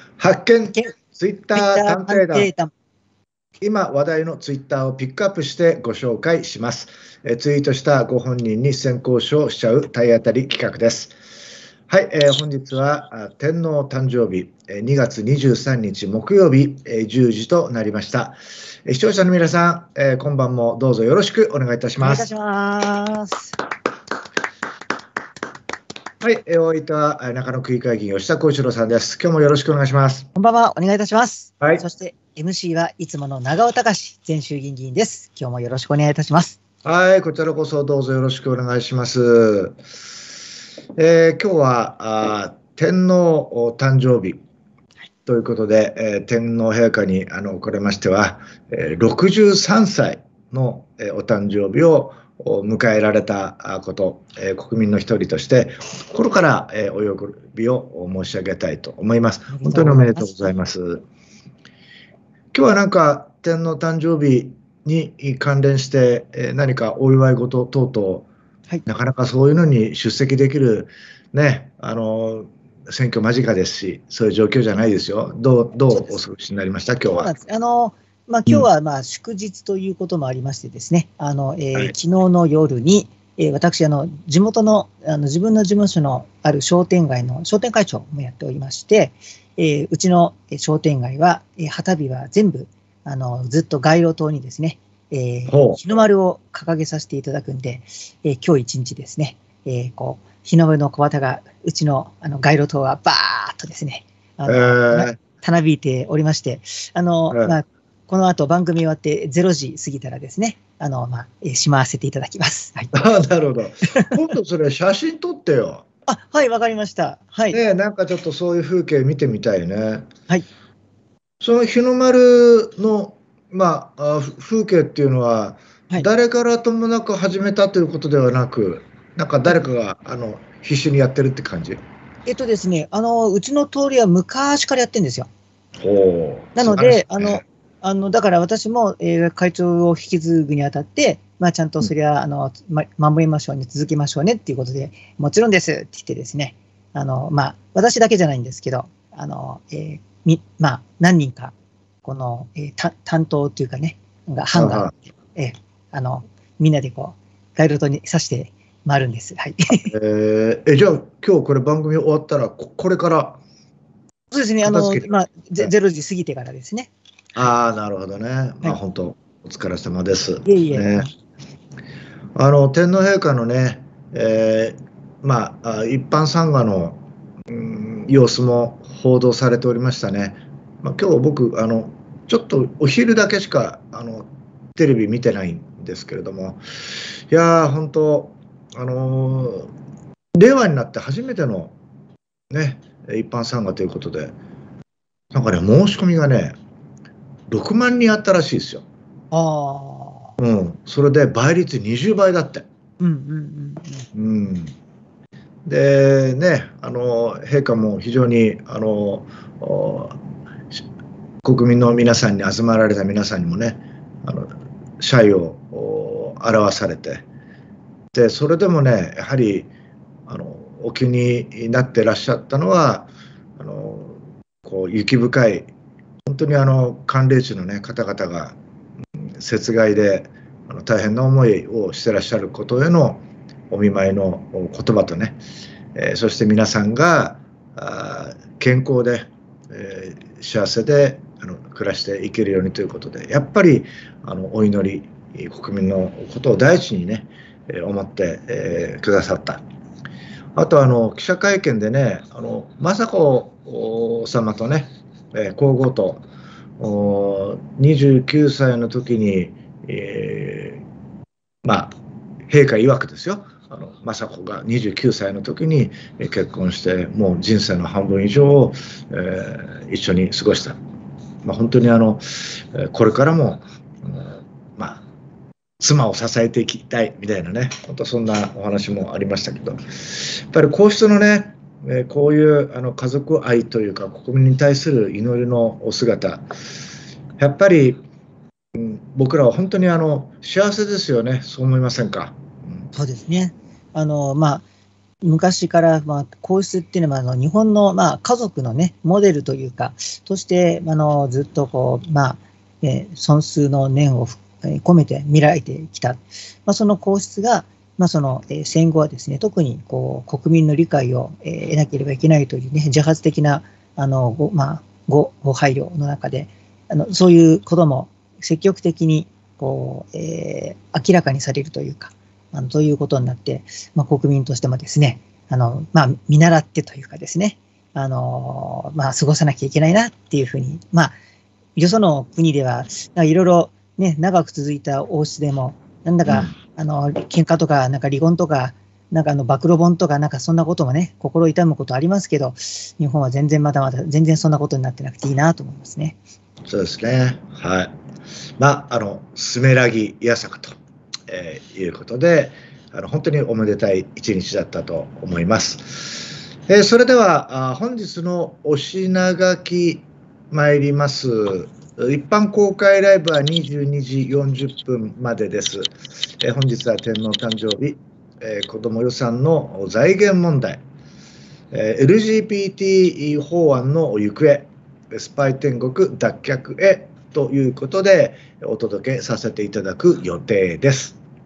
発見ツイッター探偵団。 団。 今話題のツイッターをピックアップしてご紹介します。ツイートしたご本人に先行賞しちゃう体当たり企画です。はい、本日は天皇誕生日2月23日木曜日10時となりました。視聴者の皆さん、今晩もどうぞよろしくお願いいたします。 お願いいたします。 はい、お相手は中野区議会議員吉田幸一郎さんです。今日もよろしくお願いします。 こんばんは、お願いいたします。 はい、 そして MC はいつもの長尾隆前衆議院議員です。今日もよろしくお願いいたします。 はい、こちらこそどうぞよろしくお願いします。今日は天皇誕生日ということで、天皇陛下におかれましては、63歳のお誕生日を迎えられたこと、国民の一人として心からお喜びを申し上げたいと思います。本当におめでとうございます。今日はなんか天皇誕生日に関連して何かお祝い事等々、 はい、 なかなかそういうのに出席できるね、選挙間近ですし、そういう状況じゃないですよ。どうお過ごしになりました、今日は。 今日は祝日ということもありましてですね、昨日の夜に、私地元の自分の事務所のある商店街の商店会長もやっておりまして、うちの商店街は、旗日は全部ずっと街路灯にですね、日の丸を掲げさせていただくんで、今日一日ですね、日の丸の小旗がうちの街路灯はバーッとですね、たなびいておりまして、この後番組終わって0時過ぎたらですね、しまわせていただきます。はい、 なるほど。今度それ写真撮ってよ。 はい、わかりました。はい。 ね、なんかちょっとそういう風景見てみたいね。 はい。 その日の丸の、風景っていうのは、誰からともなく始めたということではなく、なんか誰かが必死にやってるって感じ？ ですね、うちの通りは昔からやってるんですよ。なので、だから私も、会長を引き継ぐにあたって、ちゃんとそりゃ、守りましょうね、続けましょうねっていうことで、もちろんですって言ってですね、私だけじゃないんですけど、何人か、この、担当というかね、班があって、みんなで街路灯に刺して回るんです。はい。 じゃあ、今日これ番組終わったら、これから。 そうですね、0時過ぎてからですね。 なるほどね。本当、お疲れ様です。 いえいえ。 天皇陛下のね、一般参賀の、様子も報道されておりましたね。今日僕ちょっとお昼だけしかテレビ見てないんですけれども、いやー本当令和になって初めてのね一般参賀ということで、なんかね申し込みがね6万人あったらしいですよ。それで倍率20倍だって。でね、陛下も非常に国民の皆さんに集まられた皆さんにもね謝意を表されて、でそれでもねやはりお気になってらっしゃったのは雪深い本当に寒冷地のね方々が雪害で大変な思いをしてらっしゃることへのお見舞いの言葉とね、そして皆さんが健康で、幸せで暮らしていけるようにということで、やっぱりお祈り国民のことを第一にね思ってくださった。あと記者会見でね雅子様とね皇后と29歳の時に、陛下曰くですよ、雅子が29歳の時に結婚してもう人生の半分以上を、一緒に過ごした。本当にこれからも、妻を支えていきたいみたいなね、本当そんなお話もありましたけど、やっぱり皇室のねこういう家族愛というか国民に対する祈りのお姿、やっぱり、僕らは本当に幸せですよね。そう思いませんか？ そうですね。 昔から、皇室っていうのは、日本の、家族のね、モデルというか、として、ずっとこう、尊崇の念を込めて見られてきた。その皇室が、戦後はですね、特にこう国民の理解を得なければいけないというね、自発的なご配慮の中で、そういうことも積極的にこう、明らかにされるというか、ということになって、国民としてもですね、見習ってというかですね、過ごさなきゃいけないなっていうふうに、よその国ではいろいろね、長く続いた王室でも、なんだか、喧嘩とか、なんか離婚とか、なんか暴露本とか、なんかそんなこともね、心痛むことありますけど、日本は全然まだまだ、全然そんなことになってなくていいなと思いますね。 そうですね。はい。スメラギ八坂と、いうことで、本当におめでたい一日だったと思います。それでは、本日のお品書き参ります。一般公開ライブは22時40分までです。本日は天皇誕生日、子ども予算の財源問題、LGBT 法案の行方、スパイ天国脱却へということでお届けさせていただく予定です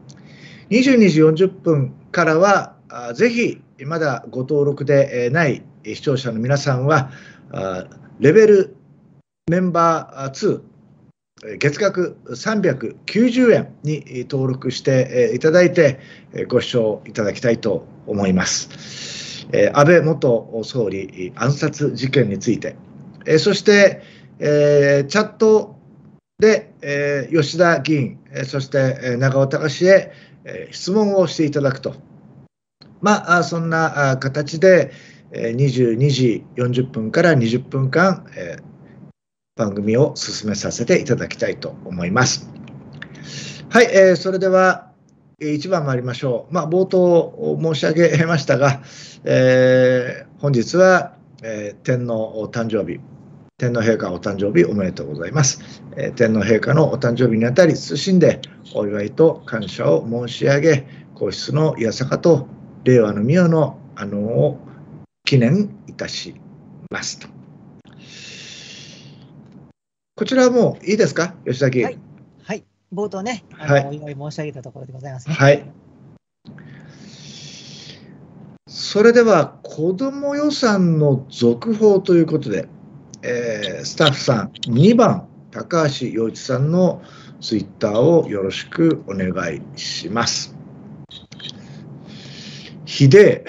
。22時40分からは、ぜひまだご登録でない視聴者の皆さんは、レベルメンバー2、月額390円に登録していただいてご視聴いただきたいと思います。安倍元総理暗殺事件について、そして、チャットで、吉田議員、そして長尾隆へ、質問をしていただくと、そんな形で22時40分から20分間、番組を進めさせていただきたいと思います。はい、それでは1番参りましょう。冒頭申し上げましたが、本日は、天皇誕生日、天皇陛下お誕生日おめでとうございます。天皇陛下のお誕生日にあたり謹んでお祝いと感謝を申し上げ、皇室の八坂と令和の御代のを記念いたしますと。こちらはもういいですか、吉田議員。 はい、はい、冒頭ね、お祝い申し上げたところでございますね。 はい。それでは、子ども予算の続報ということで、スタッフさん、2番、高橋洋一さんのツイッターをよろしくお願いします。ひで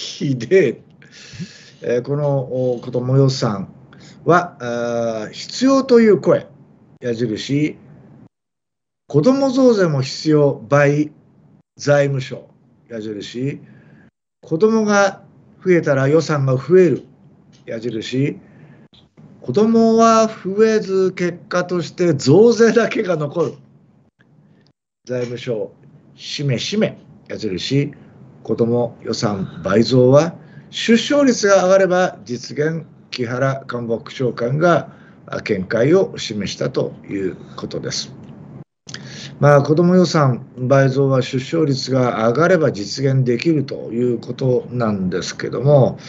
え、この子ども予算は必要という声、矢印、子ども増税も必要 by 財務省、矢印、子どもが増えたら予算が増える、矢印、子どもは増えず結果として増税だけが残る、財務省、しめしめ、矢印、子ども予算倍増は出生率が上がれば実現、木原官房副長官が見解を示したということです。子ども予算倍増は出生率が上がれば実現できるということなんですけども、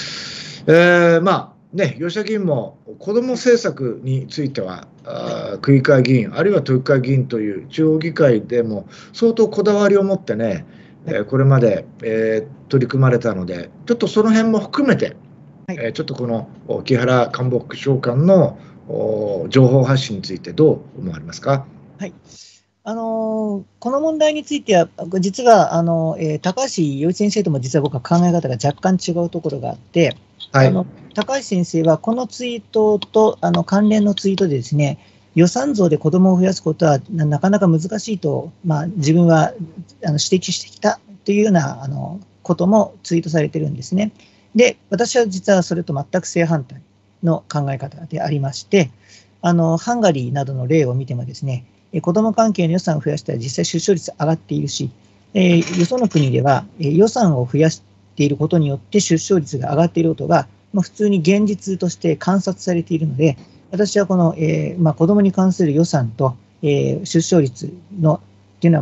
吉田議員も子ども政策については区議会議員あるいは都議会議員という地方議会でも相当こだわりを持ってね、これまで、取り組まれたので、ちょっとその辺も含めて、ちょっとこの木原官房副長官の情報発信についてどう思われますか。 はい、この問題については、実は高橋洋一先生とも実は僕は考え方が若干違うところがあって、はい、高橋先生はこのツイートと関連のツイートでですね、予算増で子どもを増やすことはなかなか難しいと、自分は指摘してきたというようなこともツイートされてるんですね。で、私は実はそれと全く正反対の考え方でありまして、ハンガリーなどの例を見てもですね、子ども関係の予算を増やしたら実際出生率上がっているし、よその国では予算を増やしていることによって出生率が上がっていることが、普通に現実として観察されているので、私はこの、子どもに関する予算と、出生率のっていうのは、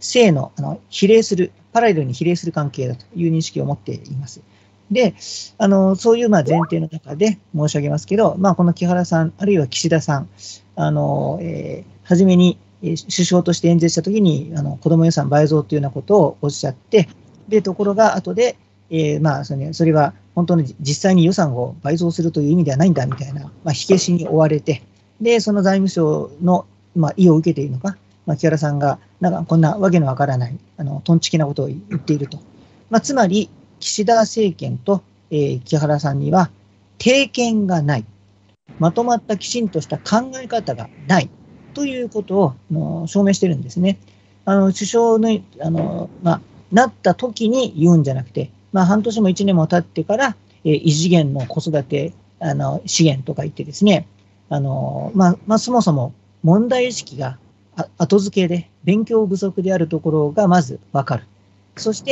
正の、比例する、パラレルに比例する関係だという認識を持っています。で、そういう前提の中で申し上げますけど、この木原さん、あるいは岸田さん、初めに首相として演説したときに、子ども予算倍増というようなことをおっしゃって、で、ところが後で、それは本当に実際に予算を倍増するという意味ではないんだみたいな、火消しに追われて、で、その財務省の、意を受けているのか、木原さんが、こんなわけのわからない、トンチキなことを言っていると。つまり、岸田政権と、木原さんには、定見がない。まとまったきちんとした考え方がない。ということを証明してるんですね。首相の、なった時に言うんじゃなくて、半年も1年も経ってから、異次元の子育て資源とか言ってですね、そもそも問題意識が後付けで勉強不足であるところがまず分かる。そして、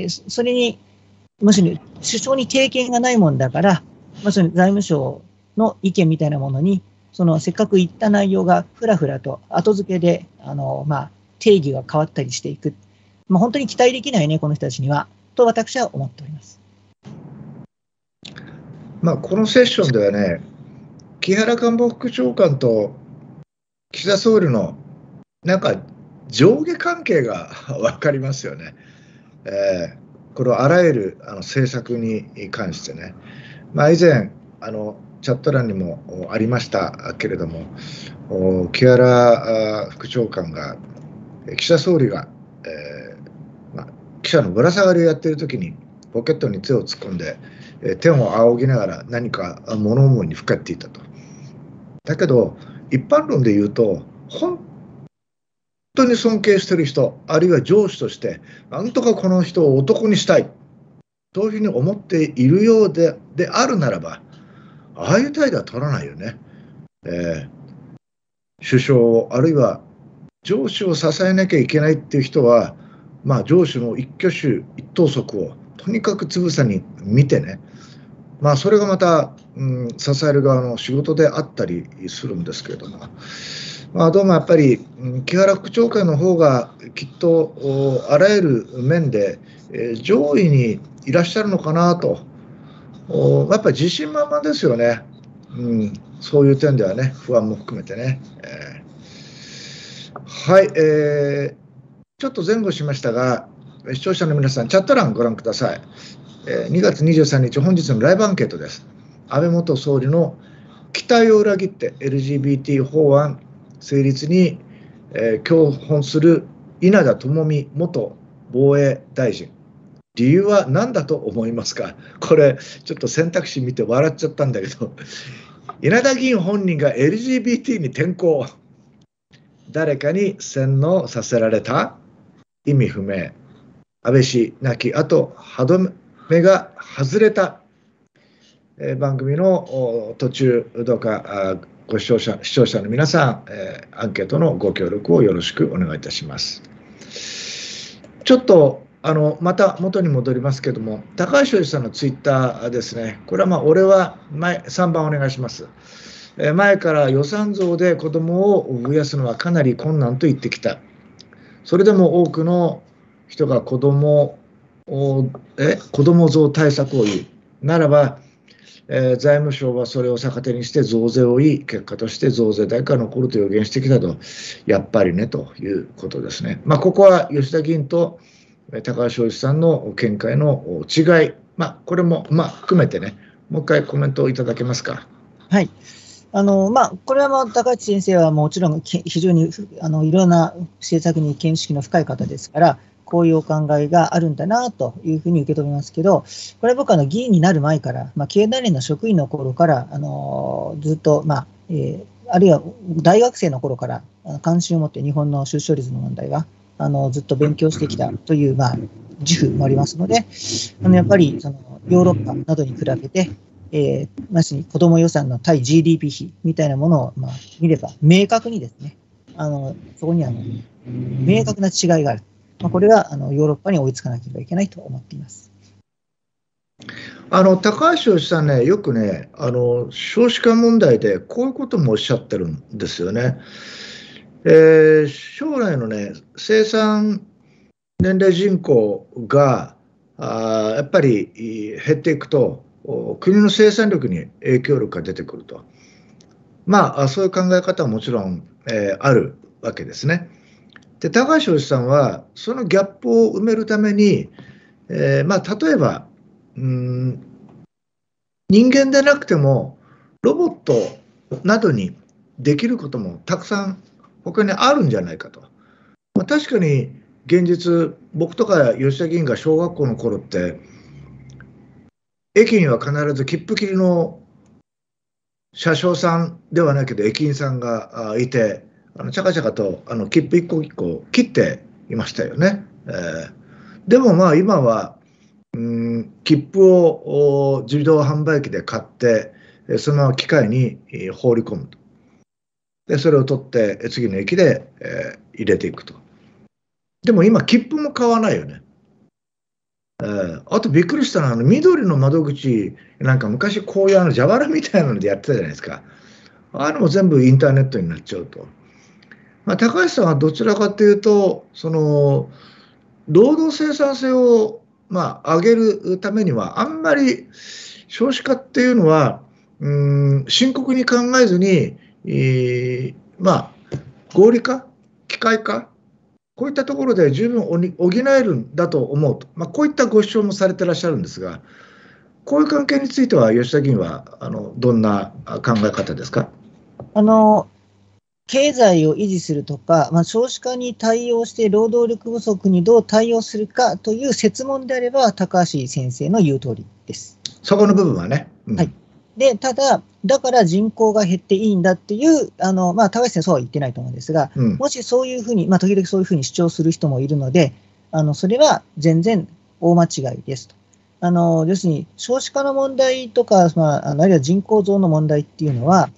それに、むしろ首相に定見がないもんだから、その財務省の意見みたいなものに、せっかく言った内容がふらふらと後付けで、定義が変わったりしていく。本当に期待できないね、この人たちには、と私は思っております。 このセッションではね、木原官房副長官と岸田総理の上下関係が分かりますよね。これはあらゆる政策に関してね、以前チャット欄にもありましたけれども、木原副長官が岸田総理が、記者のぶら下がりをやっているときにポケットに手を突っ込んで、天を仰ぎながら何か物思いにふけっていたと。だけど一般論で言うと、本当に尊敬している人、あるいは上司としてなんとかこの人を男にしたいというふうに思っているようであるならば、ああいう態度は取らないよね。首相を、あるいは上司を支えなきゃいけないっていう人は、上司の一挙手一投足をとにかくつぶさに見てね、それがまた、支える側の仕事であったりするんですけれども、どうもやっぱり木原副長官の方がきっとあらゆる面で上位にいらっしゃるのかなと、やっぱり自信満々ですよね。そういう点ではね、不安も含めてね。はい、ちょっと前後しましたが、視聴者の皆さん、チャット欄ご覧ください。2月23日、本日のライブアンケートです。安倍元総理の期待を裏切って LGBT 法案成立に、共本する稲田朋美元防衛大臣。理由は何だと思いますか？これ、ちょっと選択肢見て笑っちゃったんだけど、稲田議員本人が LGBT に転向。誰かに洗脳させられた？意味不明。安倍氏亡き後、歯止めが外れた。番組の途中、どうか視聴者の皆さん、アンケートのご協力をよろしくお願いいたします。ちょっとまた元に戻りますけども、高橋洋一さんのツイッターですね。これは俺は3番お願いします。前から予算増で子どもを増やすのはかなり困難と言ってきた。それでも多くの人が子ども増対策を言うならば、財務省はそれを逆手にして増税を言い、結果として増税代価が残ると予言してきたと、やっぱりねということですね。ここは吉田議員と高橋洋一さんの見解の違い、これも含めてね、もう一回コメントをいただけますか。 はい。これは高市先生はもちろん非常にいろんな政策に見識の深い方ですから、こういうお考えがあるんだなというふうに受け止めますけど、これは僕は議員になる前から、経団連の職員の頃からずっと、あるいは大学生の頃から関心を持って日本の出生率の問題はずっと勉強してきたという、自負もありますので、やっぱりヨーロッパなどに比べて、子ども予算の対 GDP 比みたいなものを見れば、明確にですね、そこには明確な違いがある。これはヨーロッパに追いつかなければいけないと思っています。 高橋洋一さんね、よくね、少子化問題でこういうこともおっしゃってるんですよね。将来のね、生産年齢人口がやっぱり減っていくと、国の生産力に影響力が出てくると。そういう考え方はもちろん、あるわけですね。で、高橋洋一さんは、そのギャップを埋めるために、例えば、人間でなくても、ロボットなどにできることもたくさん他にあるんじゃないかと。確かに現実、僕とか吉田議員が小学校の頃って、駅には必ず切符切りの車掌さんではないけど駅員さんがいて、チャカチャカと切符一個一個切っていましたよね。でも今は切符を自動販売機で買って、そのまま機械に放り込むと。で、それを取って次の駅で入れていくと。でも今、切符も買わないよね。あとびっくりしたのは、緑の窓口、なんか昔こういう蛇腹みたいなのでやってたじゃないですか。ああいうのも全部インターネットになっちゃうと。高橋さんはどちらかというと、労働生産性を上げるためには、あんまり少子化っていうのは、深刻に考えずに、合理化、機械化、こういったところで十分補えるんだと思うと、こういったご主張もされてらっしゃるんですが、こういう関係については、吉田議員はどんな考え方ですか。 経済を維持するとか、少子化に対応して労働力不足にどう対応するかという設問であれば、高橋先生の言う通りです。 そこの部分はね。 はい。で、ただ、だから人口が減っていいんだっていう、高橋先生はそうは言ってないと思うんですが、もしそういうふうに、時々そういうふうに主張する人もいるので、それは全然大間違いですと。要するに、少子化の問題とか、あるいは人口増の問題っていうのは、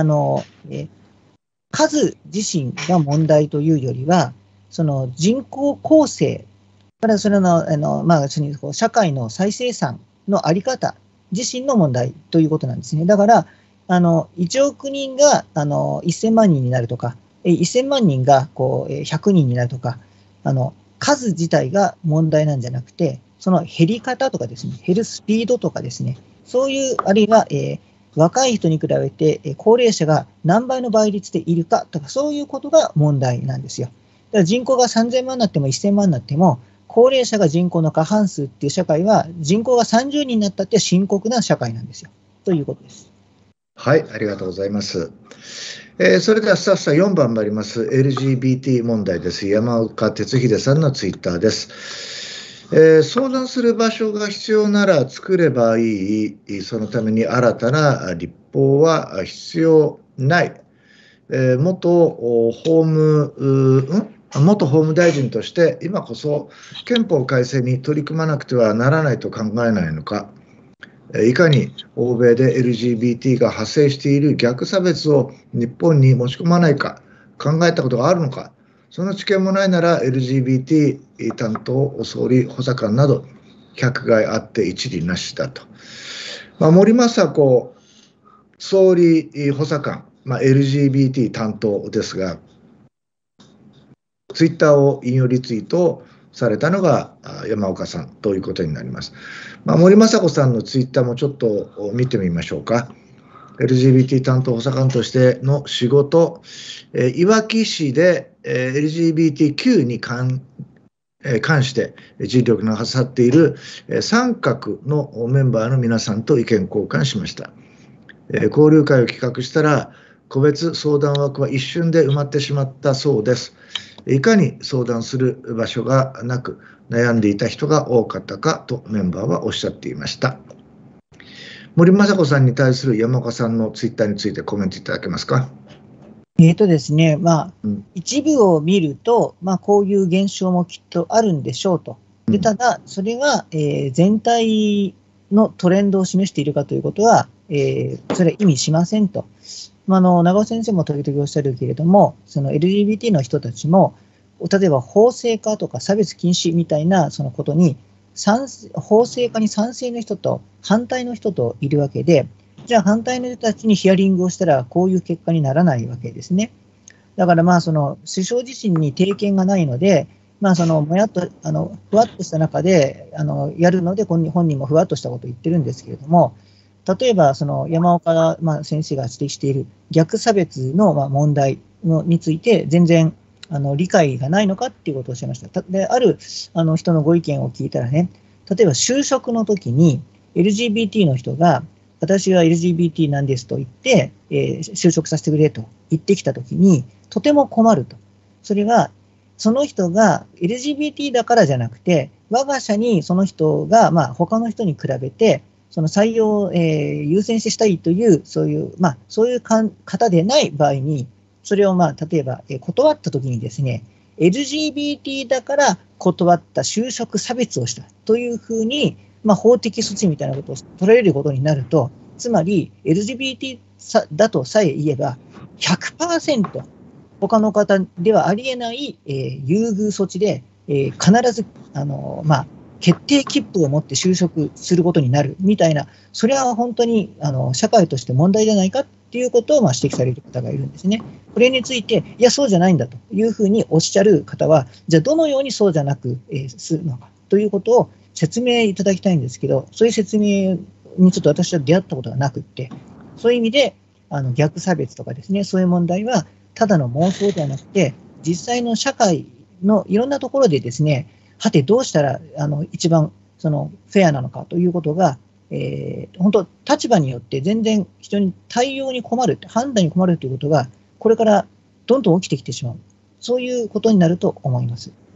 数自身が問題というよりは、その人口構成からそれの、社会の再生産のあり方自身の問題ということなんですね。だから、1億人が1000万人になるとか、1000万人が100人になるとか、数自体が問題なんじゃなくて、その減り方とかですね、減るスピードとかですね、そういう、あるいは、若い人に比べて高齢者が何倍の倍率でいるかとか、そういうことが問題なんですよ。だから人口が3000万になっても1000万になっても、高齢者が人口の過半数っていう社会は、人口が30人になったって深刻な社会なんですよ。ということです。 はい、ありがとうございます。それではスタッフさん4番参ります。LGBT 問題です。山岡哲秀さんのツイッターです。相談する場所が必要なら作ればいい。そのために新たな立法は必要ない。元法務大臣として今こそ憲法改正に取り組まなくてはならないと考えないのか。いかに欧米で LGBT が発生している逆差別を日本に持ち込まないか考えたことがあるのか。その知見もないなら LGBT 担当総理補佐官など百害あって一理なしだと。森雅子総理補佐官、LGBT 担当ですが、ツイッターを引用リツイートされたのが山岡さんということになります。森雅子さんのツイッターもちょっと見てみましょうか。LGBT 担当補佐官としての仕事、いわき市で LGBTQ に関して尽力なさっている三角のメンバーの皆さんと意見交換しました。交流会を企画したら個別相談枠は一瞬で埋まってしまったそうです。いかに相談する場所がなく悩んでいた人が多かったかとメンバーはおっしゃっていました。森雅子さんに対する山岡さんのツイッターについてコメントいただけますか。 ですね、一部を見ると、こういう現象もきっとあるんでしょうと。でただ、それが、全体のトレンドを示しているかということは、それは意味しませんと。長尾先生も時々おっしゃるけれども、その LGBT の人たちも、例えば法制化とか差別禁止みたいなそのことに、法制化に賛成の人と反対の人といるわけで、じゃあ反対の人たちにヒアリングをしたらこういう結果にならないわけですね。だからその首相自身に定見がないので、 そのもやっとふわっとした中でやるので、本人もふわっとしたことを言ってるんですけれども、例えばその山岡、先生が指摘している逆差別の問題について、全然理解がないのかっていうことをおっしゃいました。で、ある人のご意見を聞いたらね、例えば就職の時に LGBT の人が、私は LGBT なんですと言って、就職させてくれと言ってきたときに、とても困ると。それは、その人が LGBT だからじゃなくて、我が社にその人が、他の人に比べて、その採用を、優先したいという、そういう方でない場合に、それを例えば、断ったときにですね、LGBT だから断った就職差別をしたというふうに、法的措置みたいなことを取られることになると、つまり LGBT だとさえ言えば 100% 他の方ではありえない、優遇措置で、必ず決定切符を持って就職することになるみたいな、それは本当に社会として問題じゃないかっていうことを指摘される方がいるんですね。これについて、いや、そうじゃないんだというふうにおっしゃる方は、じゃあどのようにそうじゃなく、するのかということを説明いただきたいんですけど、そういう説明にちょっと私は出会ったことがなくって、そういう意味で逆差別とかですね、そういう問題はただの妄想ではなくて、実際の社会のいろんなところでですね、はてどうしたら一番フェアなのかということが、本当立場によって全然人に対応に困る、判断に困るということがこれからどんどん起きてきてしまう、そういうことになると思います。